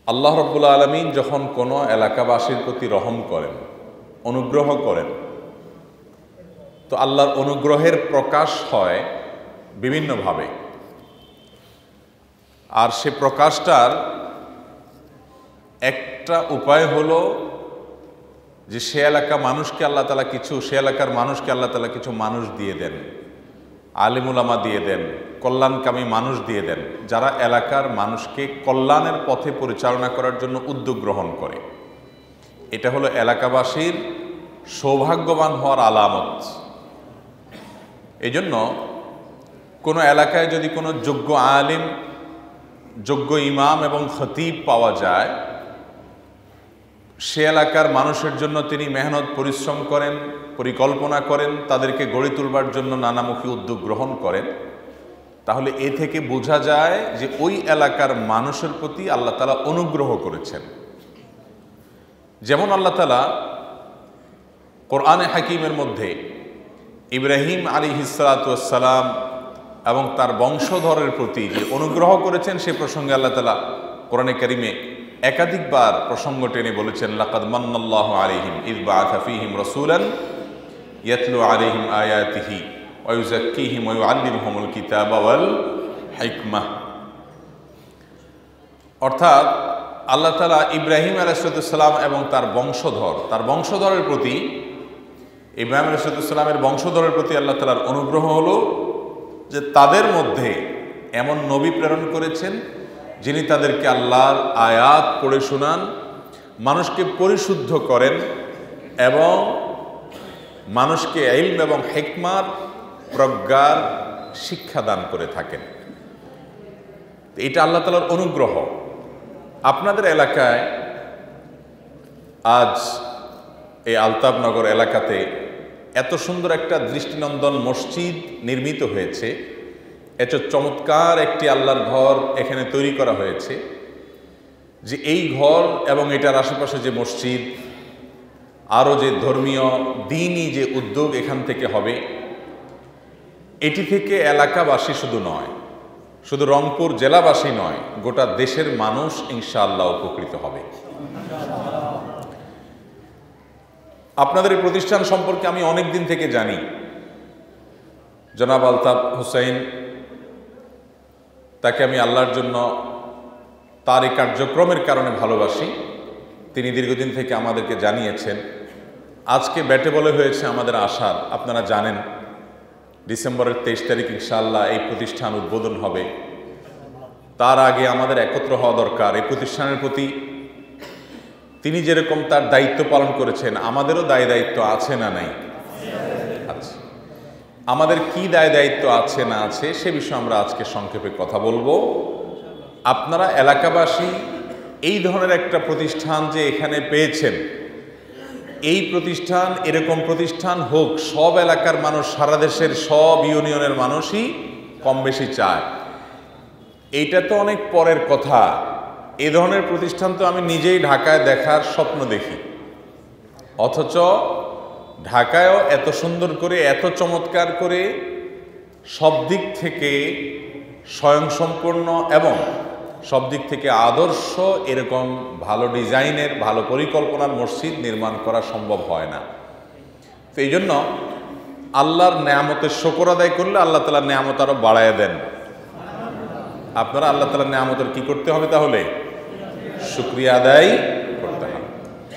আল্লাহ রাব্বুল আলামিন যখন কোনো এলাকাবাসীর প্রতি রহম করেন, অনুগ্রহ করেন, তো আল্লাহর অনুগ্রহের প্রকাশ হয় বিভিন্নভাবে। আর সে প্রকাশটার একটা উপায় হলো যে সে এলাকার মানুষকে আল্লাহ তাআলা কিছু মানুষ দিয়ে দেন, আলিম উলামা দিয়ে দেন, কল্যাণকামী মানুষ দিয়ে দেন, যারা এলাকার মানুষকে কল্যাণের পথে পরিচালনা করার জন্য উদ্যোগ গ্রহণ করে। এটা হলো এলাকাবাসীর সৌভাগ্যবান হওয়ার আলামত। এই জন্য কোনো এলাকায় যদি কোনো যোগ্য আলিম, যোগ্য ইমাম এবং খতিব পাওয়া যায়, সে এলাকার মানুষের জন্য তিনি মেহনত পরিশ্রম করেন, পরিকল্পনা করেন, তাদেরকে গড়ে তুলবার জন্য নানামুখী উদ্যোগ গ্রহণ করেন, তাহলে এ থেকে বোঝা যায় যে ওই এলাকার মানুষের প্রতি আল্লাহ তাআলা অনুগ্রহ করেছেন। যেমন আল্লাহ তাআলা কোরআনে হাকিমের মধ্যে ইব্রাহিম আলাইহিস সালাতু ওয়াস সালাম এবং তার বংশধরের প্রতি যে অনুগ্রহ করেছেন সে প্রসঙ্গে আল্লাহ তাআলা কোরআনে কারিমে একাধিকবার প্রসঙ্গ টেনে বলেছেন, লাকাদ মান্নাল্লাহু আলাইহিম ইয বাআসা ফীহিম রাসূলান ইয়াতলু আলাইহিম আয়াতিহি ওয়া ইউযাক্কিহিম ওয়া ইউআল্লিমুহুমুল কিতাবা ওয়াল হিকমাহ। অর্থাৎ আল্লাহ তাআলা ইব্রাহিম আলাইহিস সালাম এবং তার বংশধরের প্রতি, ইব্রাহিম আলাইহিস সালামের বংশধরের প্রতি আল্লাহ তাআলার অনুগ্রহ হলো যে তাদের মধ্যে এমন নবী প্রেরণ করেছেন যিনি তাদেরকে আল্লাহর আয়াত পড়ে শোনান, মানুষকে পরিশুদ্ধ করেন এবং মানুষকে ইলম এবং হিকমার প্রজ্ঞার শিক্ষা দান করে থাকেন। এটা আল্লাহ তাআলার অনুগ্রহ। আপনাদের এলাকায় আজ এই আলতাবনগর এলাকাতে এত সুন্দর একটা দৃষ্টিনন্দন মসজিদ নির্মিত হয়েছে, এত চমৎকার একটি আল্লাহর ঘর এখানে তৈরি করা হয়েছে, যে এই ঘর এবং এটার আশেপাশে যে মসজিদ, আরও যে ধর্মীয় দ্বীনি যে উদ্যোগ এখান থেকে হবে, এটি থেকে এলাকাবাসী শুধু নয়, শুধু রংপুর জেলাবাসী নয়, গোটা দেশের মানুষ ইনশাআল্লাহ উপকৃত হবে। আপনাদের এই প্রতিষ্ঠান সম্পর্কে আমি অনেক দিন থেকে জানি। জনাব আলতাফ হুসাইন, তাকে আমি আল্লাহর জন্য তার এই কার্যক্রমের কারণে ভালোবাসি। তিনি দীর্ঘদিন থেকে আমাদেরকে জানিয়েছেন। আজকে ব্যাটে বলে হয়েছে আমাদের আশার, আপনারা জানেন ডিসেম্বরের 23 তারিখ ইনশাআল্লাহ এই প্রতিষ্ঠান উদ্বোধন হবে। তার আগে আমাদের একত্র হওয়া দরকার। এই প্রতিষ্ঠানের প্রতি তিনি যেরকম তার দায়িত্ব পালন করেছেন, আমাদেরও দায়িত্ব আছে না নাই? আচ্ছা, আমাদের কি দায়িত্ব আছে না আছে সে বিষয়ে আমরা আজকে সংক্ষেপে কথা বলবো। আপনারা এলাকাবাসী এই ধরনের একটা প্রতিষ্ঠান যে এখানে পেয়েছেন, এই প্রতিষ্ঠান এরকম প্রতিষ্ঠান হোক, সব এলাকার মানুষ, সারা দেশের সব ইউনিয়নের মানুষই কম বেশি চায়। এইটা তো অনেক পরের কথা। এ ধরনের প্রতিষ্ঠান তো আমি নিজেই ঢাকায় দেখার স্বপ্ন দেখি, অথচ ঢাকায়ও এত সুন্দর করে, এত চমৎকার করে, সব দিক থেকে স্বয়ংসম্পূর্ণ এবং সব দিক থেকে আদর্শ এরকম ভালো ডিজাইনের, ভালো পরিকল্পনার মসজিদ নির্মাণ করা সম্ভব হয় না। তো এই জন্য আল্লাহর নেয়ামতের শুকর আদায় করলে আল্লাহ তাআলার নেয়ামত আরো বাড়ায় দেন। আপনারা আল্লাহ তাআলার নেয়ামতের কি করতে হবে? তাহলে শুকরিয়া আদায় করতে হবে।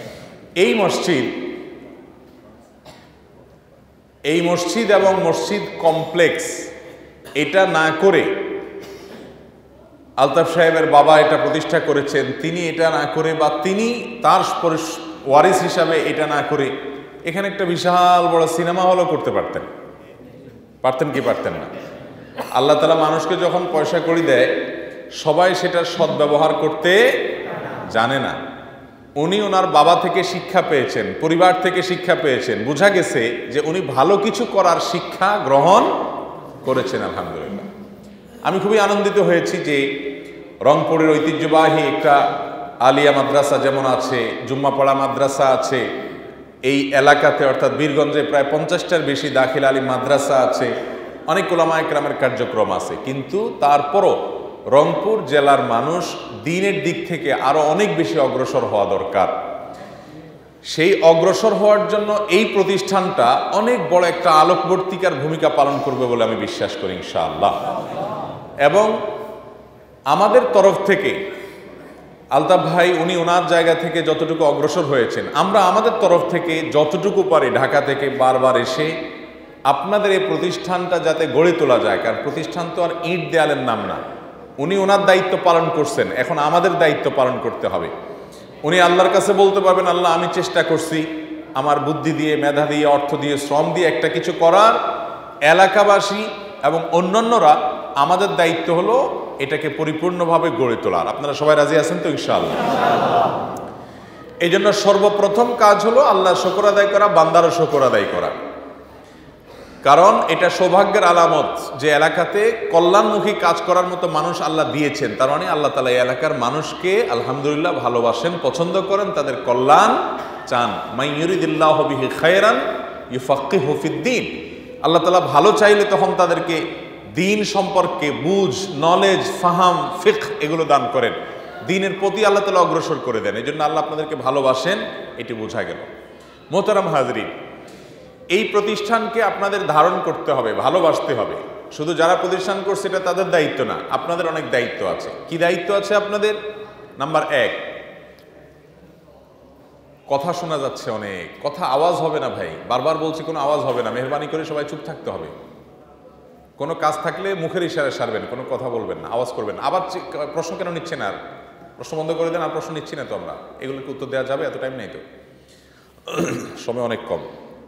এই মসজিদ এবং মসজিদ কমপ্লেক্স এটা না করে, আলতাফ সাহেবের বাবা এটা প্রতিষ্ঠা করেছেন, তিনি এটা না করে বা তিনি তার ওয়ারিস হিসাবে এটা না করে এখানে একটা বিশাল বড় সিনেমা হলও করতে পারতেন। পারতেন কি পারতেন না? আল্লাহ তাআলা মানুষকে যখন পয়সা কড়ি দেয়, সবাই সেটার সদ্ব্যবহার করতে জানে না। উনি ওনার বাবা থেকে শিক্ষা পেয়েছেন, পরিবার থেকে শিক্ষা পেয়েছেন, বোঝা গেছে যে উনি ভালো কিছু করার শিক্ষা গ্রহণ করেছেন। আলহামদুলিল্লাহ, আমি খুবই আনন্দিত হয়েছি যে রংপুরের ঐতিহ্যবাহী একটা আলিয়া মাদ্রাসা যেমন আছে, জুম্মাপাড়া মাদ্রাসা আছে এই এলাকাতে, অর্থাৎ বীরগঞ্জে প্রায় 50টার বেশি দাখিল আলিম মাদ্রাসা আছে, অনেক উলামায়ে কেরামের কার্যক্রম আছে, কিন্তু তারপরও রংপুর জেলার মানুষ দ্বীনের দিক থেকে আরো অনেক বেশি অগ্রসর হওয়া দরকার। সেই অগ্রসর হওয়ার জন্য এই প্রতিষ্ঠানটা অনেক বড় একটা আলোকবর্তিকার ভূমিকা পালন করবে বলে আমি বিশ্বাস করি ইনশাআল্লাহ। এবং আমাদের তরফ থেকে আলতাফ ভাই উনি ওনার জায়গা থেকে যতটুকু অগ্রসর হয়েছেন, আমরা আমাদের তরফ থেকে যতটুকু পারি ঢাকা থেকে বারবার এসে আপনাদের এই প্রতিষ্ঠানটা যাতে গড়ে তোলা যায়, কারণ প্রতিষ্ঠান তো আর ইট দেয়ালের নাম না। উনি ওনার দায়িত্ব পালন করছেন, এখন আমাদের দায়িত্ব পালন করতে হবে। উনি আল্লাহর কাছে বলতে পারবেন, আল্লাহ আমি চেষ্টা করছি আমার বুদ্ধি দিয়ে, মেধা দিয়ে, অর্থ দিয়ে, শ্রম দিয়ে একটা কিছু করার। এলাকাবাসী এবং অন্যান্যরা আমাদের দায়িত্ব হলো এটাকে পরিপূর্ণভাবে গড়ে তোলার। আপনারা সবাই রাজি আছেন তো ইনশাআল্লাহ? এই জন্য সর্বপ্রথম কাজ হলো আল্লাহর শুকর আদায় করা, বান্দারও শুকর আদায় করা। কারণ এটা সৌভাগ্যের আলামত যে এলাকাতে কল্যাণমুখী কাজ করার মতো মানুষ আল্লাহ দিয়েছেন। তার মানে আল্লাহ তাআলা এই এলাকার মানুষকে আলহামদুলিল্লাহ ভালোবাসেন, পছন্দ করেন, তাদের কল্যাণ চান। মাই ইউরিদিল্লাহু বিহি খায়রান ইউফাক্কিহু ফিদ্দীন। আল্লাহ তাআলা ভালো চাইলে তখন তাদেরকে দ্বীন সম্পর্কে বুঝ, নলেজ, ফাহাম, ফিকহ এগুলো দান করেন। দ্বীনের প্রতি আল্লাহ তাআলা অগ্রসর করে দেন। এই জন্য আল্লাহ আপনাদেরকে ভালোবাসেন, এটি বোঝা গেল। মোহতারাম হাজরিন, এই প্রতিষ্ঠানকে আপনাদের ধারণ করতে হবে, ভালোবাসতে হবে। শুধু যারা প্রতিষ্ঠান করছে এটা তাদের দায়িত্ব না, আপনাদের অনেক দায়িত্ব আছে। কি দায়িত্ব আছে আপনাদের? নাম্বার 1, কথা শোনা যাচ্ছে অনেক কথা, আওয়াজ হবে না ভাই, বারবার বলছি কোনো আওয়াজ হবে না। মেহরবানি করে সবাই চুপ থাকতে হবে। কোনো কাজ থাকলে মুখের ইশারায় সারবেন, কোনো কথা বলবেন না, আওয়াজ করবেন না। আবার প্রশ্ন কেন নিচ্ছেন? আর প্রশ্ন বন্ধ করে দেন। আর প্রশ্ন নিচ্ছি না তো আমরা, এগুলোকে উত্তর দেওয়া যাবে? এত টাইম নেই তো, সময় অনেক কম।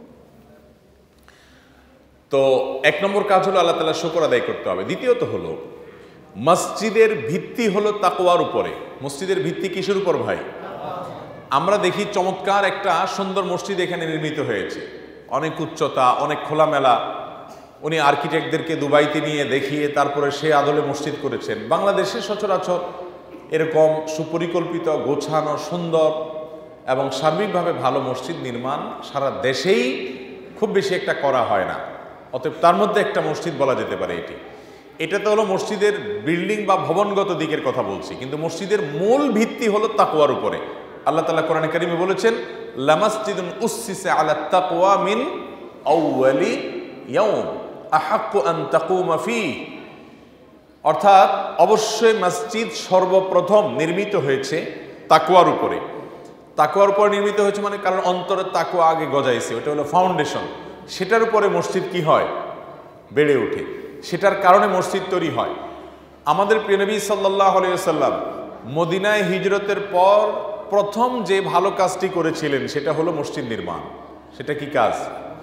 তো 1 নম্বর কাজ হলো আল্লাহ তাআলার শুকর আদায় করতে হবে। দ্বিতীয়ত হলো মসজিদের ভিত্তি হলো তাকওয়ার উপরে। মসজিদের ভিত্তি কিসের উপর ভাই? আমরা দেখি চমৎকার একটা সুন্দর মসজিদ এখানে নির্মিত হয়েছে, অনেক উচ্চতা, অনেক খোলামেলা। উনি আর্কিটেক্টদেরকে দুবাইতে নিয়ে দেখিয়ে তারপরে সে আদলে মসজিদ করেছেন। বাংলাদেশে সচরাচর এরকম সুপরিকল্পিত, গোছানো, সুন্দর এবং সার্বিকভাবে ভালো মসজিদ নির্মাণ সারা দেশেই খুব বেশি একটা করা হয় না। অতএব তার মধ্যে একটা মসজিদ বলা যেতে পারে এটি। এটা তো হলো মসজিদের বিল্ডিং বা ভবনগত দিকের কথা বলছি, কিন্তু মসজিদের মূল ভিত্তি হলো তাকওয়ার উপরে। আল্লাহ তাআলা কোরআনে কারিমে বলেছেন, লামাসজিদুন উসসিসা আলা তাকওয়া মিন আউয়ালি ইয়াউম আহাক্কু আন তাকুমা ফীহি। অর্থাৎ অবশ্যই মসজিদ সর্বপ্রথম নির্মিত হয়েছে তাকওয়ার উপরে। তাকওয়ার উপরে নির্মিত হয়েছে মানে কারণ অন্তরের তাকওয়া আগে গজাইছে, ওটা হলো ফাউন্ডেশন। সেটার উপরে মসজিদ কি হয়? বেড়ে ওঠে। সেটার কারণে মসজিদ তৈরি হয়। আমাদের প্রিয় নবী সাল্লাল্লাহু আলাইহি ওয়াসাল্লাম মদিনায় হিজরতের পর প্রথম যে ভালো কাজটি করেছিলেন সেটা হলো মসজিদ নির্মাণ। সেটা কি কাজ?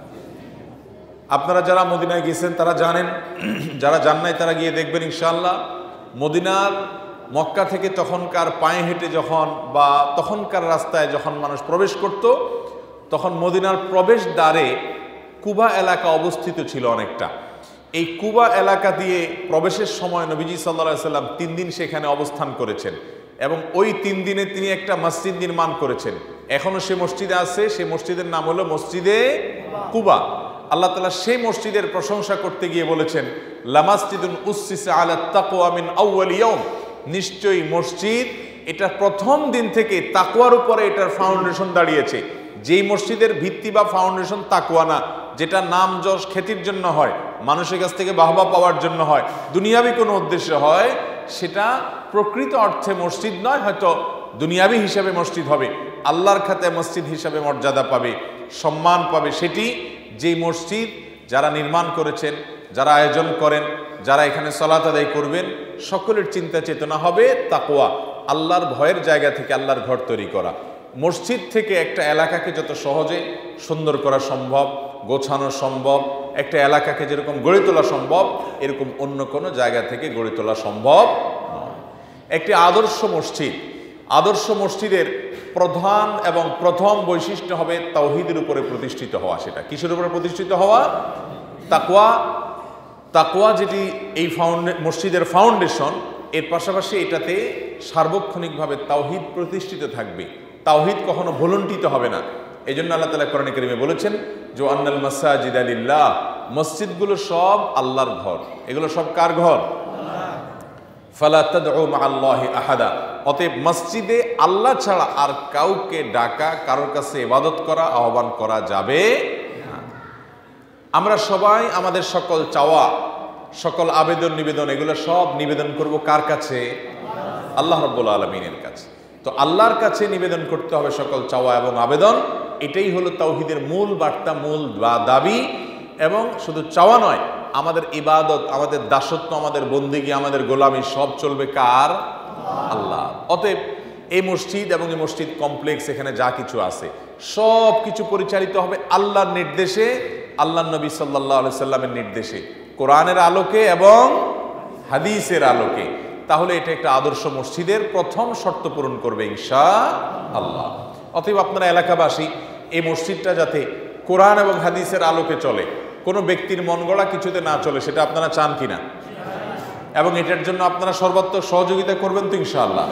আপনারা যারা মদিনায় গেছেন তারা জানেন, যারা যান নাই তারা গিয়ে দেখবেন ইনশাআল্লাহ। মদিনার মক্কা থেকে তখনকার পায়ে হেঁটে যখন বা তখনকার রাস্তায় যখন মানুষ প্রবেশ করত, তখন মদিনার প্রবেশ দ্বারে কুবা এলাকা অবস্থিত ছিল অনেকটা। এই কুবা এলাকা দিয়ে প্রবেশের সময় নবীজি সাল্লাল্লাহু আলাইহি সাল্লাম 3 দিন সেখানে অবস্থান করেছেন এবং ওই 3 দিনে তিনি একটা মসজিদ নির্মাণ করেছেন। এখনো সে মসজিদে আছে, সেই মসজিদের নাম হলো মসজিদে কুবা। আল্লাহ তাআলা সেই মসজিদের প্রশংসা করতে গিয়ে বলেছেন, লামাসজিদুন উসসিসা আলা তাকওয়া মিন আউয়ালি ইয়াউম। নিশ্চয়ই মসজিদ এটা প্রথম দিন থেকে তাকওয়ার উপরে এটার ফাউন্ডেশন দাঁড়িয়েছে। যেই মসজিদের ভিত্তি বা ফাউন্ডেশন তাকওয়া না, যেটা নাম যশ খ্যাতির জন্য হয়, মানুষের কাছ থেকে বাহবা পাওয়ার জন্য হয়, দুনিয়াবি কোনো উদ্দেশ্যে হয়, সেটা প্রকৃত অর্থে মসজিদ নয়। হয়তো দুনিয়াবি হিসাবে মসজিদ হবে, আল্লাহর খাতে মসজিদ হিসাবে মর্যাদা পাবে, সম্মান পাবে। সেটি যেই মসজিদ যারা নির্মাণ করেছেন, যারা আয়োজন করেন, যারা এখানে সালাত আদায় করবেন, সকলের চিন্তা চেতনা হবে তাকওয়া, আল্লাহর ভয়ের জায়গা থেকে আল্লাহর ঘর তৈরি করা। মসজিদ থেকে একটা এলাকাকে যত সহজে সুন্দর করা সম্ভব, গোছানো সম্ভব, একটা এলাকাকে যেরকম গড়ে তোলা সম্ভব, এরকম অন্য কোনো জায়গা থেকে গড়ে তোলা সম্ভব নয়। একটি আদর্শ মসজিদ, আদর্শ মসজিদের প্রধান এবং প্রথম বৈশিষ্ট্য হবে তাওহীদের উপরে প্রতিষ্ঠিত হওয়া। সেটা কিসের উপরে প্রতিষ্ঠিত হওয়া? তাকওয়া। তাকওয়া যেটি এই মসজিদের ফাউন্ডেশন, এর পাশাপাশি এটাতে সার্বক্ষণিকভাবে তাওহীদ প্রতিষ্ঠিত থাকবে। তাওহীদ কখনো ভুলুণ্ঠিত হবে না। এই জন্য আল্লাহ তাআলা কোরআনে কারিমে বলেছেন যে আন্নাল মাসাজিদা লিল্লাহ, মসজিদগুলো সব আল্লাহর ঘর। এগুলো সব কার ঘর? ফালা তাদউ মাআল্লাহি আহাদা, অতএব মসজিদে আল্লাহ ছাড়া আর কাউকে ডাকা, কারোর কাছে ইবাদত করা, আহ্বান করা যাবে না। আমরা সবাই আমাদের সকল চাওয়া, সকল আবেদন নিবেদন, এগুলো সব নিবেদন করব কার কাছে? আল্লাহ রাব্বুল আলামিনের কাছে। তো আল্লাহর কাছে নিবেদন করতে হবে সকল চাওয়া এবং আবেদন। এটাই হলো তাওহীদের মূল বার্তা, মূল দাবি। এবং শুধু চাওয়া নয়, আমাদের ইবাদত, আমাদের দাসত্ব, আমাদের বন্দিগি, আমাদের গোলামি সব চলবে কার? আল্লাহ। অতএব এই মসজিদ এবং এই মসজিদ কমপ্লেক্স, এখানে যা কিছু আছে সব কিছু পরিচালিত হবে আল্লাহর নির্দেশে, আল্লাহর নবী সাল্লাল্লাহু আলাইহি সাল্লামের নির্দেশে, কোরআনের আলোকে এবং হাদিসের আলোকে। তাহলে এটা একটা আদর্শ মসজিদের প্রথম শর্ত পূরণ করবে ইনশাআল্লাহ। অতএব আপনারা এলাকাবাসী, এই মসজিদটা যাতে কোরআন এবং হাদিসের আলোকে চলে, কোনো ব্যক্তির মন গড়া কিছুতে না চলে, সেটা আপনারা চান কিনা? এবং এটার জন্য আপনারা সর্বাত্মক সহযোগিতা করবেন তো ইনশাআল্লাহ?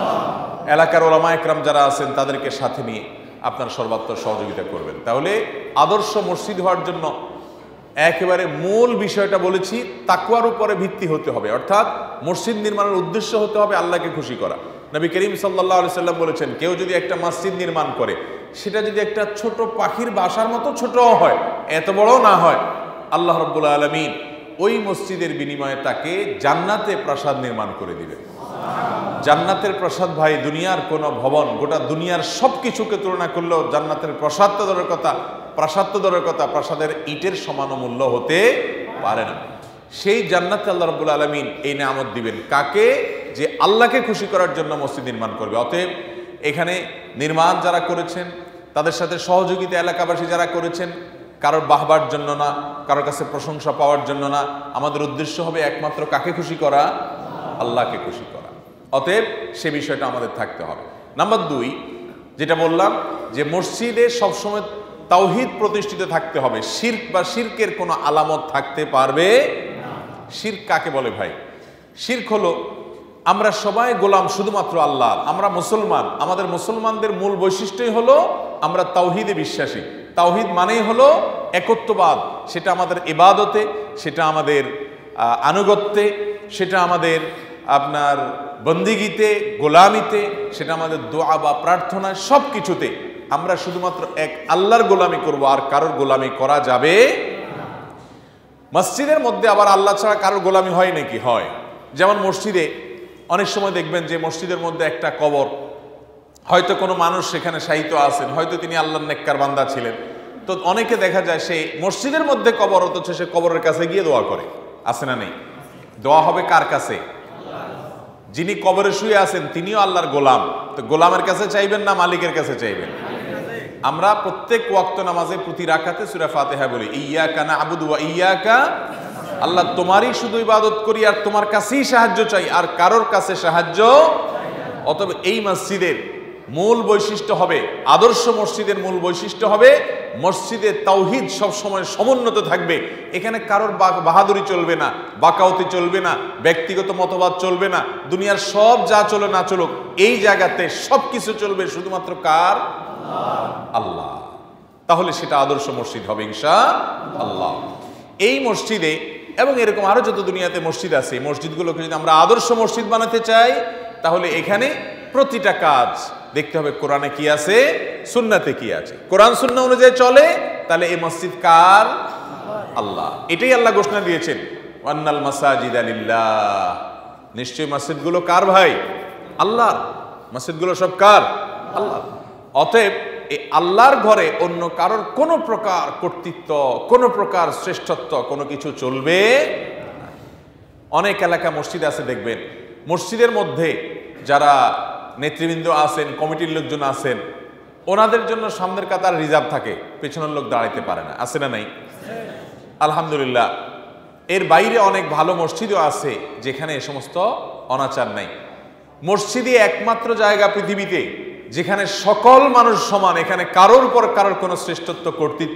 এলাকার ওলামা একরাম যারা আছেন তাদেরকে সাথে নিয়ে আপনারা সর্বাত্মক সহযোগিতা করবেন। তাহলে আদর্শ মসজিদ হওয়ার জন্য একেবারে মূল বিষয়টা বলেছি, তাকওয়ার উপরে ভিত্তি হতে হবে। অর্থাৎ মসজিদ নির্মাণের উদ্দেশ্য হতে হবে আল্লাহকে খুশি করা। নবী করিম সাল্লাল্লাহু আলাইহি সাল্লাম বলেছেন, কেউ যদি একটা মসজিদ নির্মাণ করে, সেটা যদি একটা ছোট পাখির বাসার মতো ছোটও হয়, এত বড়ও না হয়, আল্লাহ রাব্বুল আলামিন ওই মসজিদের বিনিময়ে তাকে জান্নাতে প্রাসাদ নির্মাণ করে দিবেন। জান্নাতের প্রাসাদ ভাই দুনিয়ার কোনো ভবন, গোটা দুনিয়ার সব কিছুকে তুলনা করলেও জান্নাতের প্রাসাদ তো দূরের কথা, প্রাসাদ তো দূরের কথা, প্রাসাদের ইটের সমান মূল্য হতে পারে না। সেই জান্নাতে আল্লাহ রাব্বুল আলামিন এই নিয়ামত দিবেন কাকে? যে আল্লাহকে খুশি করার জন্য মসজিদ নির্মাণ করবে। অতএব এখানে নির্মাণ যারা করেছেন, তাদের সাথে সহযোগিতা এলাকাবাসী যারা করেছেন, কারোর বাহবার জন্য না, কারোর কাছে প্রশংসা পাওয়ার জন্য না, আমাদের উদ্দেশ্য হবে একমাত্র কাকে খুশি করা? আল্লাহকে খুশি করা। অতএব সে বিষয়টা আমাদের থাকতে হবে। নাম্বার 2, যেটা বললাম যে মসজিদে সবসময় তাওহীদ প্রতিষ্ঠিত থাকতে হবে, শিরক বা শিরকের কোনো আলামত থাকতে পারবে না। শিরক কাকে বলে ভাই? শিরক হলো আমরা সবাই গোলাম শুধুমাত্র আল্লাহর, আমরা মুসলমান, আমাদের মুসলমানদের মূল বৈশিষ্ট্যই হলো আমরা তাওহীদে বিশ্বাসী। তাওহীদ মানেই হলো একত্ববাদ, সেটা আমাদের ইবাদতে, সেটা আমাদের আনুগত্যে, সেটা আমাদের আপনার বন্দিগিতে, গোলামিতে, সেটা আমাদের দোয়া বা প্রার্থনায়, সব কিছুতে আমরা শুধুমাত্র এক আল্লাহর গোলামি করব, আর কারোর গোলামি করা যাবে না। মসজিদের মধ্যে আবার আল্লাহ ছাড়া কারোর গোলামি হয় নাকি? হয়। যেমন মসজিদে অনেক সময় দেখবেন যে মসজিদের মধ্যে একটা কবর, হয়তো কোনো মানুষ সেখানে শায়িত আছেন, হয়তো তিনি আল্লাহর নেককার বান্দা ছিলেন, তো অনেকে দেখা যায় সে মসজিদের মধ্যে কবর, অথচ সে কবরের কাছে গিয়ে দোয়া করে। আছে না নেই? দোয়া হবে কার কাছে? যিনি কবরে শুয়ে আছেন তিনিও আল্লাহর গোলাম, তো গোলামের কাছে চাইবেন না মালিকের কাছে চাইবেন? আমরা প্রত্যেক ওয়াক্ত নামাজে প্রতি রাকাতে সূরা ফাতিহা বলি, ইয়্যাকা না'বুদু ওয়া ইয়্যাকা, আল্লাহ তোমারই শুধু ইবাদত করি আর তোমার কাছেই সাহায্য চাই, আর কারোর কাছে সাহায্য। অতএব এই মসজিদের মূল বৈশিষ্ট্য হবে, আদর্শ মসজিদের মূল বৈশিষ্ট্য হবে মসজিদে তাওহীদ সবসময় সমুন্নত থাকবে। এখানে কারোর বাহাদুরি চলবে না, বাকাওতি চলবে না, ব্যক্তিগত মতবাদ চলবে না, দুনিয়ার সব যা চলে না চলুক, এই জায়গাতে সব কিছু চলবে শুধুমাত্র কার? আল্লাহ। তাহলে সেটা আদর্শ মসজিদ হবে ইনশাআল্লাহ। এই মসজিদে এবং এরকম আরো যত দুনিয়াতে মসজিদ আছে, মসজিদগুলোকে যদি আমরা আদর্শ মসজিদ বানাতে চাই, তাহলে এখানে প্রতিটা কাজ দেখতে হবে কোরআনে কি আছে, সুন্নাতে কি আছে। কোরআন সুন্নাহ অনুযায়ী চলে, তাহলে এই মসজিদ কার? আল্লাহ। এটাই আল্লাহ ঘোষণা দিয়েছেন, ওয়ান্নাল মাসাজিদা লিল্লাহ, নিশ্চয়ই মসজিদগুলো কার ভাই? আল্লাহর। মসজিদগুলো সব কার? আল্লাহ। অতএব এই আল্লাহর ঘরে অন্য কারোর কোনো প্রকার কর্তৃত্ব, কোনো প্রকার শ্রেষ্ঠত্ব, কোনো কিছু চলবে না। অনেক এলাকা মসজিদ আছে দেখবেন, মসজিদের মধ্যে যারা নেতৃবৃন্দ আছেন, কমিটির লোকজন আছেন, ওনাদের জন্য সামনের কাতার রিজার্ভ থাকে, পেছনের লোক দাঁড়াইতে পারে না। আছে না নাই? আলহামদুলিল্লাহ। এর বাইরে অনেক ভালো মসজিদও আছে যেখানে এ সমস্ত অনাচার নাই। মসজিদই একমাত্র জায়গা পৃথিবীতে যেখানে সকল মানুষ সমান, এখানে কারোর উপর কারোর কোনো শ্রেষ্ঠত্ব, কর্তৃত্ব।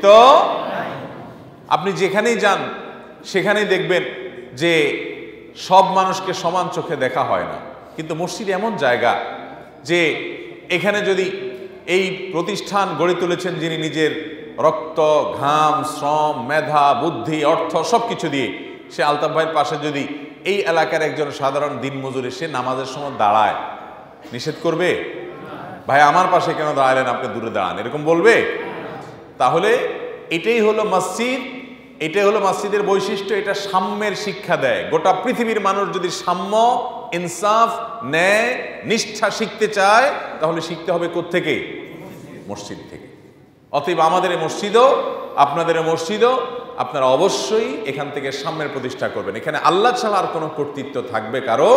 আপনি যেখানেই যান সেখানেই দেখবেন যে সব মানুষকে সমান চোখে দেখা হয় না, কিন্তু মসজিদ এমন জায়গা যে এখানে যদি এই প্রতিষ্ঠান গড়ে তুলেছেন যিনি নিজের রক্ত, ঘাম, শ্রম, মেধা, বুদ্ধি, অর্থ সবকিছু দিয়ে, সে আলতাফ ভাইয়ের পাশে যদি এই এলাকার একজন সাধারণ দিনমজুর এসে নামাজের সময় দাঁড়ায়, নিষেধ করবে? ভাই আমার পাশে কেন দাঁড়ালেন, আপনি দূরে দাঁড়ান, এরকম বলবে? তাহলে এটাই হলো মসজিদ, এটাই হলো মসজিদের বৈশিষ্ট্য। এটা সাম্যের শিক্ষা দেয়। গোটা পৃথিবীর মানুষ যদি সাম্য, ইনসাফ, ন্যায়, নিষ্ঠা শিখতে চায় তাহলে শিখতে হবে কোত্থেকে? মসজিদ থেকে। অতএব আমাদের এই মসজিদও, আপনাদের মসজিদও, আপনারা অবশ্যই এখান থেকে সাম্যের প্রতিষ্ঠা করবেন। এখানে আল্লাহ ছাড়া আর কোনো কর্তৃত্ব থাকবে কারো?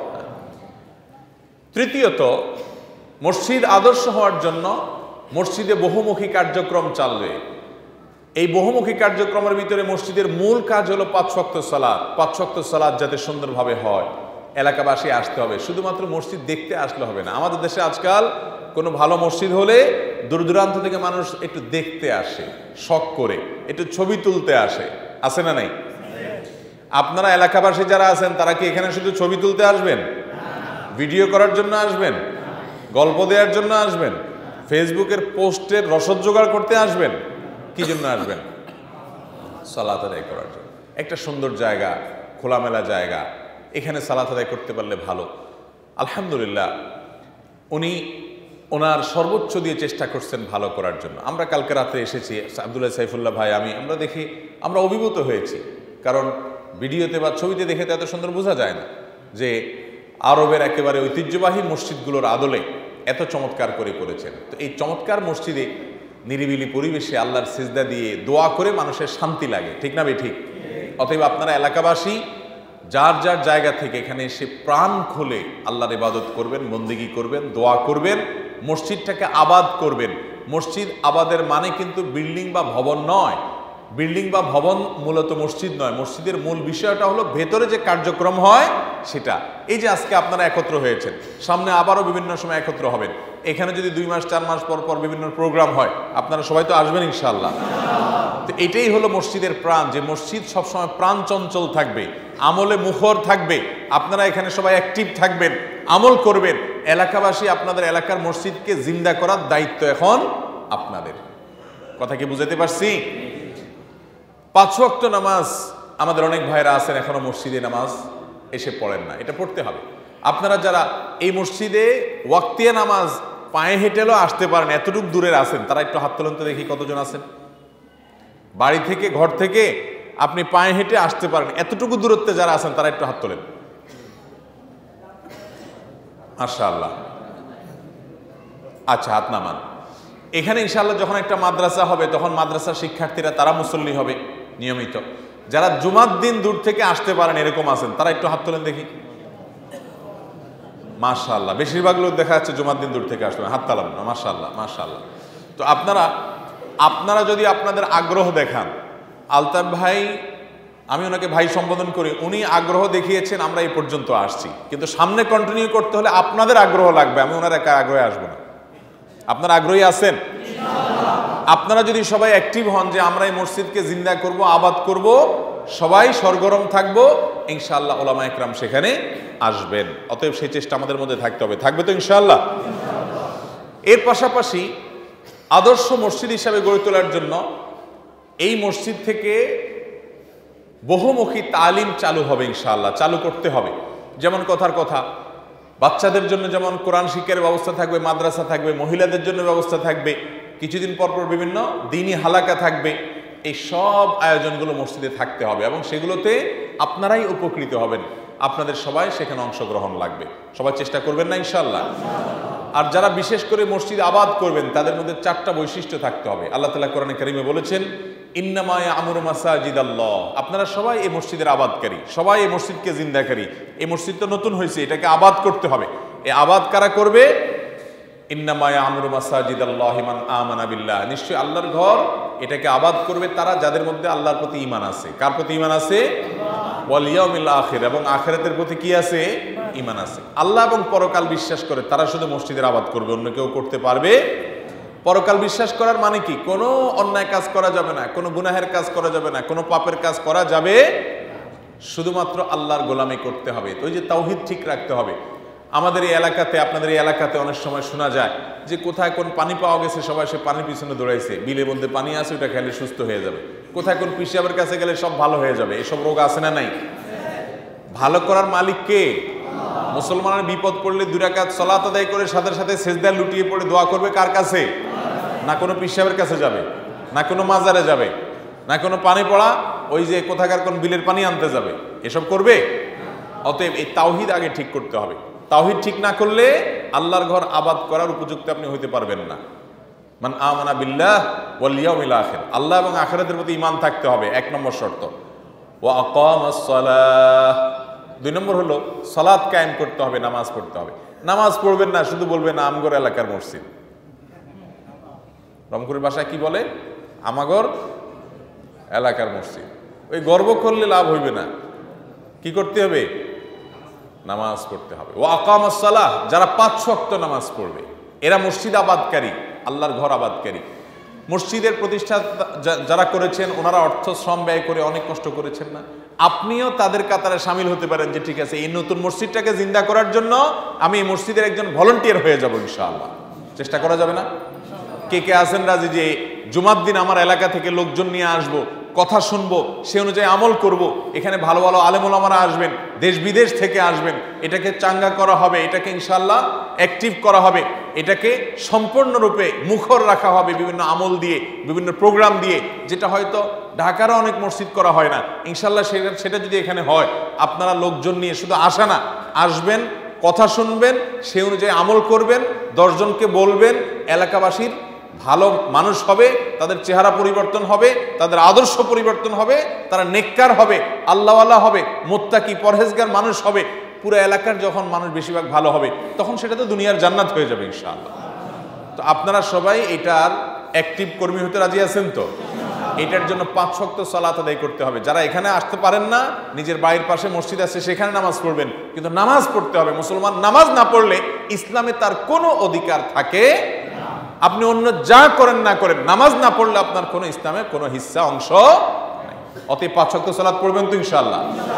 তৃতীয়ত, মসজিদ আদর্শ হওয়ার জন্য মসজিদে বহুমুখী কার্যক্রম চলবে। এই বহুমুখী কার্যক্রমের ভিতরে মসজিদের মূল কাজ হলো 5 ওয়াক্ত সালাত। 5 ওয়াক্ত সালাত যাতে সুন্দরভাবে হয়, এলাকাবাসী আসতে হবে। শুধুমাত্র মসজিদ দেখতে আসলে হবে না। আমাদের দেশে আজকাল কোনো ভালো মসজিদ হলে দূর দূরান্ত থেকে মানুষ একটু দেখতে আসে, শখ করে একটু ছবি তুলতে আসে, আছে না নাই? আপনারা এলাকাবাসী যারা আছেন তারা কি এখানে শুধু ছবি তুলতে আসবেন? ভিডিও করার জন্য আসবেন? গল্প দেওয়ার জন্য আসবেন? ফেসবুকের পোস্টের রসদ জোগাড় করতে আসবেন? কি জন্য আসবেন? সালাত আদায় করার জন্য। একটা সুন্দর জায়গা, খোলামেলা জায়গা, এখানে সালাত আদায় করতে পারলে ভালো। আলহামদুলিল্লাহ, উনি ওনার সর্বোচ্চ দিয়ে চেষ্টা করছেন ভালো করার জন্য। আমরা কালকে রাতে এসেছি, আব্দুল্লাহ সাইফুল্লাহ ভাই, আমরা দেখি, আমরা অভিভূত হয়েছি। কারণ ভিডিওতে বা ছবিতে দেখে তো এত সুন্দর বোঝা যায় না যে আরবের একেবারে ঐতিহ্যবাহী মসজিদগুলোর আদলে এত চমৎকার করে করেছেন। তো এই চমৎকার মসজিদে নিরিবিলি পরিবেশে আল্লাহর সিজদা দিয়ে দোয়া করে মানুষের শান্তি লাগে, ঠিক না বে ঠিক? অতএব আপনারা এলাকাবাসী যার যার জায়গা থেকে এখানে এসে প্রাণ খুলে আল্লাহর ইবাদত করবেন, বন্দেগী করবেন, দোয়া করবেন, মসজিদটাকে আবাদ করবেন। মসজিদ আবাদের মানে কিন্তু বিল্ডিং বা ভবন নয়। বিল্ডিং বা ভবন মূলত মসজিদ নয়। মসজিদের মূল বিষয়টা হলো ভেতরে যে কার্যক্রম হয় সেটা। এই যে আজকে আপনারা একত্র হয়েছেন, সামনে আবারও বিভিন্ন সময় একত্র হবেন। এখানে যদি 2 মাস 4 মাস পর পর বিভিন্ন প্রোগ্রাম হয়, আপনারা সবাই তো আসবেন ইনশাআল্লাহ। তো এটাই হলো মসজিদের প্রাণ, যে মসজিদ সবসময় প্রাণ চঞ্চল থাকবে, আমলে মুখর থাকবে। আপনারা এখানে সবাই অ্যাক্টিভ থাকবেন, আমল করবেন। এলাকাবাসী আপনাদের এলাকার মসজিদকে জিন্দা করার দায়িত্ব এখন আপনাদের। কথা কি বুঝাতে পারছি? 5 ওয়াক্ত নামাজ আমাদের অনেক ভাইরা আছেন এখনো মসজিদে নামাজ এসে পড়েন না, এটা পড়তে হবে। আপনারা যারা এই মসজিদে ওয়াক্তিয়া নামাজ পায়ে হেঁটেলেও আসতে পারেন, এতটুকু দূরের আছেন, তারা একটু হাত তোলেন তো দেখি কতজন আছেন। বাড়ি থেকে, ঘর থেকে আপনি পায়ে হেঁটে আসতে পারেন, এতটুকু দূরত্বে যারা আছেন তারা একটু হাত তোলেন। মাশাআল্লাহ। আচ্ছা, হাত নামান। এখানে ইনশাআল্লাহ যখন একটা মাদ্রাসা হবে তখন মাদ্রাসার শিক্ষার্থীরা তারা মুসল্লি হবে নিয়মিত। যারা জুমার দিন দূর থেকে আসতে পারেন এরকম আছেন, তারা একটু হাত তোলেন দেখি। মাশাআল্লাহ, বেশিরভাগ লোক দেখা যাচ্ছে জুমার দিন দূর থেকে আসবেন, হাত তালাম না। মাশাআল্লাহ, মাশাআল্লাহ। তো আপনারা যদি আপনাদের আগ্রহ দেখান, আলতাফ ভাই, আমি ওনাকে ভাই সম্বোধন করি, উনি আগ্রহ দেখিয়েছেন, আমরা এই পর্যন্ত আসছি। কিন্তু সামনে কন্টিনিউ করতে হলে আপনাদের আগ্রহ লাগবে, আমি ওনার একা আগ্রহে আসবো না। আপনারা আগ্রহী আছেন? আপনারা যদি সবাই অ্যাক্টিভ হন যে আমরা এই মসজিদকে জিন্দা করব, আবাদ করব, সবাই সরগরম থাকবো, ইনশাআল্লাহ ওলামা একরাম সেখানে আসবেন। অতএব সেই চেষ্টা আমাদের মধ্যে থাকতে হবে। থাকবে তো ইনশাআল্লাহ? এর পাশাপাশি আদর্শ মসজিদ হিসাবে গড়ে তোলার জন্য এই মসজিদ থেকে বহুমুখী তালিম চালু হবে ইনশাআল্লাহ, চালু করতে হবে। যেমন কথার কথা, বাচ্চাদের জন্য যেমন কোরআন শিক্ষার ব্যবস্থা থাকবে, মাদ্রাসা থাকবে, মহিলাদের জন্য ব্যবস্থা থাকবে, কিছুদিন পর পর বিভিন্ন দ্বীনি হালাকা থাকবে। এই সব আয়োজনগুলো মসজিদে থাকতে হবে এবং সেগুলোতে আপনারাই উপকৃত হবেন। আপনাদের সবাই সেখানে অংশগ্রহণ লাগবে। সবাই চেষ্টা করবেন না ইনশাআল্লাহ? আর যারা বিশেষ করে মসজিদ আবাদ করবেন তাদের মধ্যে 4টা বৈশিষ্ট্য থাকতে হবে। আল্লাহ তাআলা কোরআনে কারিমে বলেছেন, ইন্নামা ইয়ামুরু মাসাজিদাল্লাহ। আপনারা সবাই এই মসজিদের আবাদকারী, সবাই এই মসজিদকে জিন্দাকারী। এই মসজিদ তো নতুন হয়েছে, এটাকে আবাদ করতে হবে। এই আবাদ কারা করবে? ইন্নামা ইয়ামুরু মাসাজিদাল্লাহি মান আমানা বিল্লাহ। নিশ্চয়ই আল্লাহর ঘর, এটাকে আবাদ করবে তারা যাদের মধ্যে আল্লাহর প্রতি ঈমান আছে। কার প্রতি ঈমান আছে? ওয়াল ইয়াউমিল আখির, এবং আখিরাতের প্রতি কি আছে? ঈমান আছে। আল্লাহ এবং পরকাল বিশ্বাস করে তারা শুধু মসজিদের আবাদ করবে, অন্য কেউ করতে পারবে? পরকাল বিশ্বাস করার মানে কি? কোনো অন্যায় কাজ করা যাবে না, কোনো গুনাহের কাজ করা যাবে না, কোনো পাপের কাজ করা যাবে, শুধুমাত্র আল্লাহর গোলামি করতে হবে। তো ওই যে তাওহীদ ঠিক রাখতে হবে। আমাদের এই এলাকাতে, আপনাদের এই এলাকাতে অনেক সময় শোনা যায় যে কোথায় কোন পানি পাওয়া গেছে, সবাই সে পানির পিছনে দৌড়াইছে, বিলের মধ্যে পানি আছে, ওটা খেলে সুস্থ হয়ে যাবে। কোথায় কোন পিসাবের কাছে গেলে সব ভালো হয়ে যাবে, এসব রোগ আছে না নাই? ভালো করার মালিক কে? মুসলমানের বিপদ পড়লে 2 রাকাত সালাত আদায় করে সাথে সাথে সিজদায় লুটিয়ে পড়ে দোয়া করবে কার কাছে? না কোনো পীর সাহেবের কাছে যাবে, না কোনো মাজারে যাবে, না কোনো পানি পড়া ওই যে কোথাকার কোন বিলের পানি আনতে যাবে, এসব করবে? অতএব এই তাওহীদ আগে ঠিক করতে হবে। তাওহীদ ঠিক না করলে আল্লাহর ঘর আবাদ করার উপযুক্ত আপনি হইতে পারবেন না। মান আমানা বিল্লাহ ওয়াল ইয়াউমিল আখির, আল্লাহ এবং আখিরাতের প্রতি ঈমান থাকতে হবে, 1 নম্বর শর্ত। ওয়া আকামাস সালাহ, 2 নম্বর হলো সালাত কায়েম করতে হবে, নামাজ পড়তে হবে। নামাজ পড়বেন না, শুধু বলবেন আমগর এলাকার মসজিদ। রংপুরের ভাষায় কি বলে? আমাগর এলাকার মসজিদ। ওই গর্ব করলে লাভ হইবে না, কি করতে হবে? নামাজ পড়তে হবে। ওয়া আকামাস সালাহ, যারা 5 ওয়াক্ত নামাজ পড়বে এরা মসজিদ আবাদকারী, আল্লাহর ঘর আবাদকারী। মসজিদের প্রতিষ্ঠা যারা করেছেন ওনারা অর্থ শ্রম ব্যয় করে অনেক কষ্ট করেছেন না? আপনিও তাদের কাতারে সামিল হতে পারেন যে ঠিক আছে এই নতুন মসজিদটাকে জিন্দা করার জন্য আমি এই মসজিদের একজন ভলান্টিয়ার হয়ে যাব ইনশাআল্লাহ। চেষ্টা করা যাবে না? কে কে আছেন রাজি যে জুমার দিন আমার এলাকা থেকে লোকজন নিয়ে আসবো, কথা শুনবো, সে অনুযায়ী আমল করব, এখানে ভালো ভালো আলেম ওলামারা আসবেন, দেশ বিদেশ থেকে আসবেন, এটাকে চাঙ্গা করা হবে, এটাকে ইনশাআল্লাহ অ্যাক্টিভ করা হবে, এটাকে সম্পূর্ণরূপে মুখর রাখা হবে বিভিন্ন আমল দিয়ে, বিভিন্ন প্রোগ্রাম দিয়ে, যেটা হয়তো ঢাকারও অনেক মসজিদ করা হয় না। ইনশাআল্লাহ সেটা যদি এখানে হয়, আপনারা লোকজন নিয়ে শুধু আসা না, আসবেন, কথা শুনবেন, সে অনুযায়ী আমল করবেন, 10 জনকে বলবেন, এলাকাবাসীর ভালো মানুষ হবে, তাদের চেহারা পরিবর্তন হবে, তাদের আদর্শ পরিবর্তন হবে, তারা নেককার হবে, আল্লাহওয়ালা হবে, মুত্তাকি পরহেজগার মানুষ হবে। পুরো এলাকার যখন মানুষ বেশিরভাগ ভালো হবে তখন সেটা তো দুনিয়ার জান্নাত হয়ে যাবে ইনশাআল্লাহ। তো আপনারা সবাই এটার অ্যাক্টিভ কর্মী হতে রাজি আছেন তো? এটার জন্য 5 ওয়াক্ত সালাত আদায় করতে হবে। যারা এখানে আসতে পারেন না, নিজের বাড়ির পাশে মসজিদ আছে সেখানে নামাজ পড়বেন, কিন্তু নামাজ পড়তে হবে। মুসলমান নামাজ না পড়লে ইসলামে তার কোনো অধিকার থাকে? আপনি অন্য যা করেন না করেন, নামাজ না পড়লে আপনার কোনো ইসলামে কোনো হিস্সা অংশ নাই। অতএব 5 ওয়াক্ত সালাত পড়বেন তো ইনশাআল্লাহ?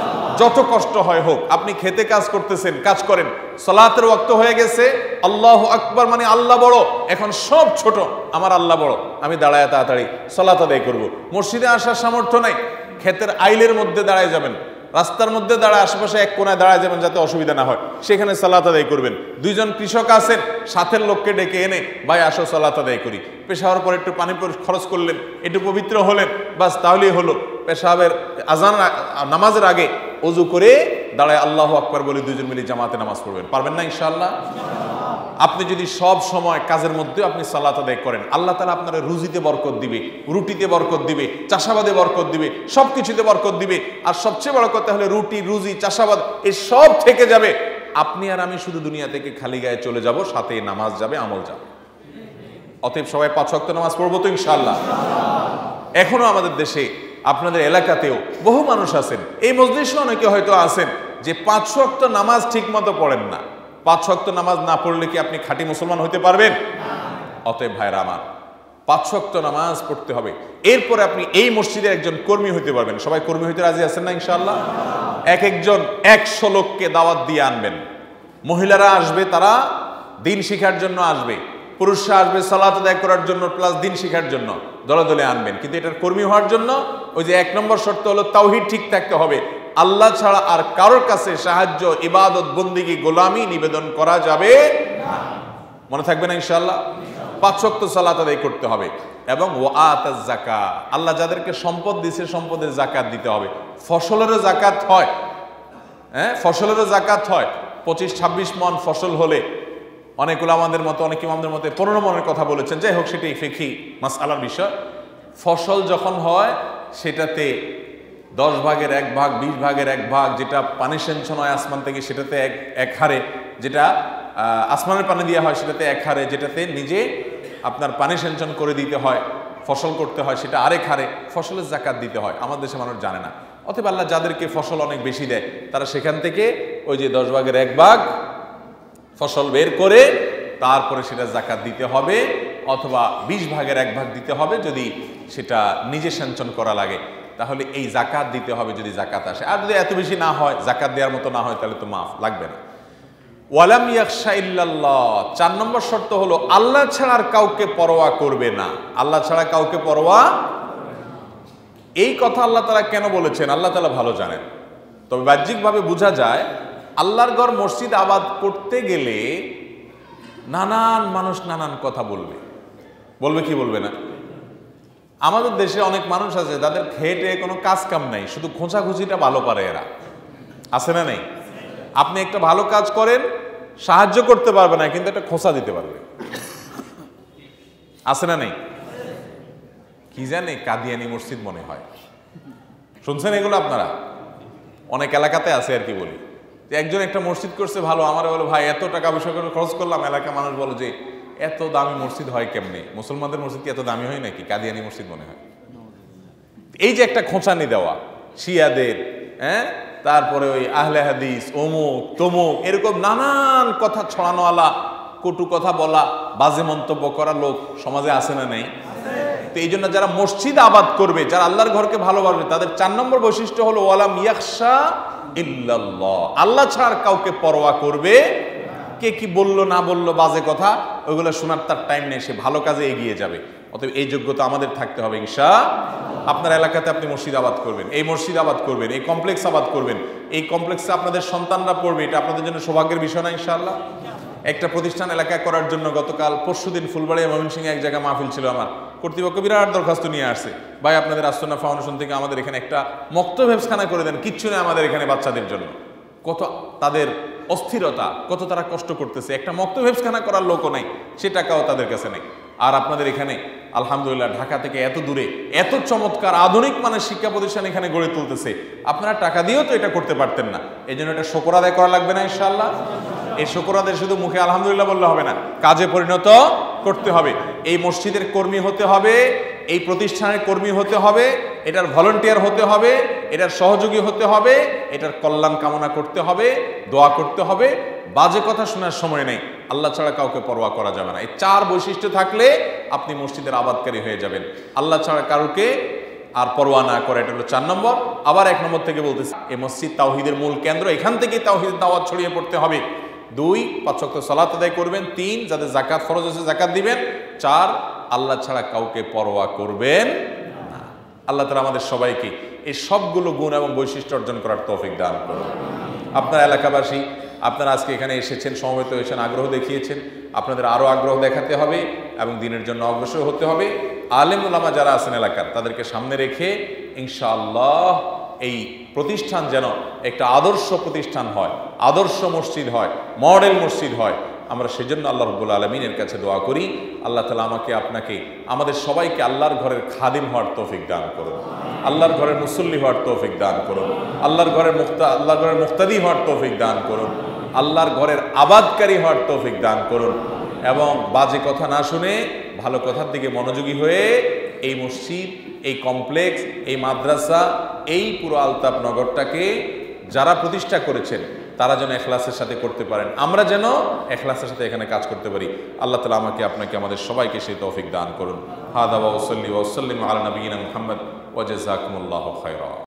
যত কষ্ট হয় হোক, আপনি খেতে কাজ করতেছেন, কাজ করেন, সালাতের ওয়াক্ত হয়ে গেছে, আল্লাহু আকবার মানে আল্লাহ বড়, এখন সব ছোট, আমার আল্লাহ বড়, আমি দাঁড়ায় তাড়াতাড়ি সালাত আদায় করব। মসজিদে আসার সামর্থ্য নাই, ক্ষেতের আইলের মধ্যে দাঁড়ায় যাবেন, রাস্তার মধ্যে দাঁড়ায় আশেপাশে এক কোনায় দাঁড়ায় যাবেন যাতে অসুবিধা না হয়, সেখানে সালাত আদায় করবেন। 2 জন কৃষক আছেন, সাথের লোককে ডেকে এনে ভাই আসো সালাত আদায় করি, পেশাওয়ার পর একটু পানি খরচ করলেন, একটু পবিত্র হলেন, বাস তাহলেই হলো। পেশাবের আজান নামাজের আগে ওযু করে দাঁড়ায় আল্লাহু আকবার বলে 2 জন মিলে জামাতে নামাজ পড়বেন। পারবেন না ইনশাআল্লাহ? আপনি যদি সব সময় কাজের মধ্যে আপনি সালাত আদায় করেন, আল্লাহ তাআলা আপনার রুজিতে বরকত দিবে, রুটিতে বরকত দিবে, চাষাবাদে বরকত দিবে, সব কিছুতে বরকত দিবে। আর সবচেয়ে বড় কথা হলো রুটি, রুজি, চাষাবাদ এই সব থেকে যাবে। আপনি আর আমি শুধু দুনিয়া থেকে খালি গায়ে চলে যাব, সাথে নামাজ যাবে, আমল যাবে। অতএব সবাই 5 ওয়াক্ত নামাজ পড়বো তো ইনশাআল্লাহ? এখনো আমাদের দেশে, আপনাদের এলাকাতেও বহু মানুষ আছেন, এই মজলিসে অনেকে হয়তো আছেন যে 5 ওয়াক্ত নামাজ ঠিক মতো পড়েন না। 5 ওয়াক্ত নামাজ না পড়লে কি আপনি খাঁটি মুসলমান হতে পারবেন? অতএব ভাইরা আমার, 5 ওয়াক্ত নামাজ পড়তে হবে, এরপরে আপনি এই মসজিদের একজন কর্মী হতে পারবেন। সবাই কর্মী হইতে রাজি আছেন না ইনশাআল্লাহ? এক একজন 100 লোককে দাওয়াত দিয়ে আনবেন। মহিলারা আসবে, তারা দিন শিখার জন্য আসবে, পুরুষরা আসবে সালাত আদায় করার জন্য প্লাস দিন শিখার জন্য, দলে দলে আনবেন। কিন্তু এটার কর্মী হওয়ার জন্য ওই যে 1 নম্বর শর্ত হলো তাওহীদ ঠিক থাকতে হবে। আল্লাহ ছাড়া আর কারোর কাছে সাহায্য, ইবাদত, বন্দেগী, গোলামি নিবেদন করা যাবে না। মনে থাকবে না ইনশাআল্লাহ? 5 ওয়াক্ত সালাত আদায় করতে হবে এবং ওয়াতাজ যাকাত, আল্লাহ যাদেরকে সম্পদ দিয়েছে সম্পদের যাকাত দিতে হবে। ফসলেরও যাকাত হয়, ফসলেরও যাকাত হয়। 25-26 মন ফসল হলে অনেক উলামাদের মতো, অনেক ইমামদের মতে 15 মনের কথা বলেছেন। যাই হোক, সেটাই ফিকহি মাসআলার বিষয়। ফসল যখন হয় সেটাতে 10 ভাগের 1 ভাগ, 20 ভাগের 1 ভাগ, যেটা পানি সেঞ্চন হয় আসমান থেকে সেটাতে এক হারে, যেটা আসমানের পানি দেওয়া হয় সেটাতে 1 হারে, যেটাতে নিজে আপনার পানি সেঞ্চন করে দিতে হয়, ফসল করতে হয়, সেটা আরেক হারে ফসলের যাকাত দিতে হয়। আমাদের দেশে মানুষ জানে না। অতএব আল্লাহ যাদেরকে ফসল অনেক বেশি দেয় তারা সেখান থেকে ওই যে 10 ভাগের 1 ভাগ ফসল বের করে তারপরে সেটা যাকাত দিতে হবে, অথবা 20 ভাগের 1 ভাগ দিতে হবে যদি সেটা নিজে সেঞ্চন করা লাগে, তাহলে এই যাকাত দিতে হবে যদি যাকাত আসে। আর যদি এত বেশি না হয়, যাকাত দেওয়ার মতো না হয়, তাহলে তো মাফ লাগবে না। ওয়ালাম ইয়াখশা ইল্লাল্লাহ, 4 নম্বর শর্ত হলো আল্লাহ ছাড়া আর কাউকে পরোয়া করবে না। আল্লাহ ছাড়া কাউকে পরোয়া, এই কথা আল্লাহ তাআলা কেন বলেছেন আল্লাহ তাআলা ভালো জানেন। তবে বাহ্যিকভাবে বোঝা যায় আল্লাহর ঘর মসজিদ আবাদ করতে গেলে নানান মানুষ নানান কথা বলবে। বলবে কি বলবে না? আমাদের দেশে অনেক মানুষ আছে যাদের খেটে কোনো কাজ কাম নাই, শুধু খোঁচাখুচিটা ভালো পারে এরা। আছে না নেই? আপনি একটা ভালো কাজ করেন, সাহায্য করতে পারবে না, কিন্তু একটা খোঁচা দিতে পারবে। আছে না নেই? কি জানে কাদিয়ানি মসজিদ মনে হয়, শুনছেন এগুলো আপনারা? অনেক এলাকাতে আছে আর কি। বলি যে একজন একটা মসজিদ করছে ভালো, আমার বলো ভাই এত টাকা পয়সা করে খরচ করলাম, এলাকার মানুষ বলো যে এত দামি মসজিদ হয় কেমনে? মুসলমানদের মসজিদ কি এত দামি হয় নাকি? কাদিয়ানি মসজিদ মনে হয়। এই যে একটা খোঁচানি দেওয়া শিয়াদের, তারপরে ওই আহলে হাদিস, অমুক তমুক, এরকম নানান কথা ছড়ানোওয়ালা, কটু কথা বলা, বাজে মন্তব্য করা লোক সমাজে আছে না নেই? তো এই জন্য যারা মসজিদ আবাদ করবে, যারা আল্লাহর ঘরকে ভালোবাসবে, তাদের 4 নম্বর বৈশিষ্ট্য হলো ওয়ালাম ইয়াখশা ইল্লাল্লাহ, আল্লাহ ছাড়া কাউকে পরোয়া করবে। কে কি বললো না বললো বাজে কথা, ওইগুলো শোনার তার টাইম নেই, সে ভালো কাজে এগিয়ে যাবে। অতএব এই যোগ্যতা আমাদের থাকতে হবে ইনশাআল্লাহ। আপনার এলাকাতে আপনি মসজিদ আবাদ করবেন, এই মসজিদ আবাদ করবেন, এই কমপ্লেক্স আবাদ করবেন, এই কমপ্লেক্সে আপনাদের সন্তানরা পড়বে, এটা আপনাদের জন্য সৌভাগ্যের বিষয় না ইনশাআল্লাহ? একটা প্রতিষ্ঠান এলাকা করার জন্য গতকাল পরশুদিন ফুলবাড়িয়া ময়মনসিংহে এক জায়গায় মাহফিল ছিল আমার, কর্তৃপক্ষ বিরাট দরখাস্ত নিয়ে আসছে, ভাই আপনাদের আসন্না ফাউন্ডেশন থেকে আমাদের এখানে একটা মক্তব হেফজখানা করে দেন, কিচ্ছু নেই আমাদের এখানে বাচ্চাদের জন্য। কত তাদের অস্থিরতা, কত তারা কষ্ট করতেছে, একটা মক্তব হেফজখানা করার লোকও নাই, সে টাকাও তাদের কাছে নেই। আর আপনাদের এখানে আলহামদুলিল্লাহ ঢাকা থেকে এত দূরে এত চমৎকার আধুনিক মানের শিক্ষা প্রতিষ্ঠান এখানে গড়ে তুলতেছে, আপনারা টাকা দিয়েও তো এটা করতে পারতেন না। এই জন্য এটা শুকর আদায় করা লাগবে না ইনশাআল্লাহ? এই শুকর আদায় শুধু মুখে আলহামদুলিল্লাহ বললে হবে না, কাজে পরিণত করতে হবে। এই মসজিদের কর্মী হতে হবে, এই প্রতিষ্ঠানের কর্মী হতে হবে, এটার ভলান্টিয়ার হতে হবে, এটার সহযোগী হতে হবে, এটার কল্যাণ কামনা করতে হবে, দোয়া করতে হবে। বাজে কথা শোনার সময় নেই, আল্লাহ ছাড়া কাউকে পরোয়া করা যাবে না। এই 4 বৈশিষ্ট্য থাকলে আপনি মসজিদের আবাদকারী হয়ে যাবেন। আল্লাহ ছাড়া কাউকে আর পরোয়া না করে, এটা হলো 4 নম্বর। আবার 1 নম্বর থেকে বলতেছি, এই মসজিদ তাওহীদের মূল কেন্দ্র, এখান থেকে তাওহীদের দাওয়াত ছড়িয়ে পড়তে হবে। 2 5 ওয়াক্ত সালাত আদায় করবেন। 3 যাদের যাকাত ফরজ আছে যাকাত দিবেন। 4 আল্লাহ ছাড়া কাউকে পরোয়া করবেন না। আল্লাহ তাআলা আমাদের সবাইকে এই সবগুলো গুণ এবং বৈশিষ্ট্য অর্জন করার তৌফিক দান করুন। আপনার এলাকাবাসী, আপনারা আজকে এখানে এসেছেন, সমবেত হয়েছেন, আগ্রহ দেখিয়েছেন, আপনাদের আরও আগ্রহ দেখাতে হবে এবং দিনের জন্য অগ্রসর হতে হবে। আলেম ওলামা যারা আছেন এলাকার, তাদেরকে সামনে রেখে ইনশাআল্লাহ এই প্রতিষ্ঠান যেন একটা আদর্শ প্রতিষ্ঠান হয়, আদর্শ মসজিদ হয়, মডেল মসজিদ হয়, আমরা সেজন্য আল্লাহ রাব্বুল আলামিনের কাছে দোয়া করি। আল্লাহ তাআলা আমাকে, আপনাকে, আমাদের সবাইকে আল্লাহর ঘরের খাদিম হওয়ার তৌফিক দান করুন, আল্লাহর ঘরের মুসল্লি হওয়ার তৌফিক দান করুন, আল্লাহর ঘরের মুক্তাদি হওয়ার তৌফিক দান করুন, আল্লাহর ঘরের আবাদকারী হওয়ার তৌফিক দান করুন এবং বাজে কথা না শুনে ভালো কথার দিকে মনোযোগী হয়ে এই মসজিদ, এই কমপ্লেক্স, এই মাদ্রাসা, এই পুরো আলতাপ নগরটাকে যারা প্রতিষ্ঠা করেছেন তারা যেন ইখলাসের সাথে করতে পারেন, আমরা যেন ইখলাসের সাথে এখানে কাজ করতে পারি। আল্লাহ তাআলা আমাকে, আপনাকে, আমাদের সবাইকে সেই তৌফিক দান করুন। হাদা ওয়া সাল্লি ওয়া সাল্লিম আলা নবিয়িনা মুহাম্মদ ওয়া জাযাকুমুল্লাহু খায়রা।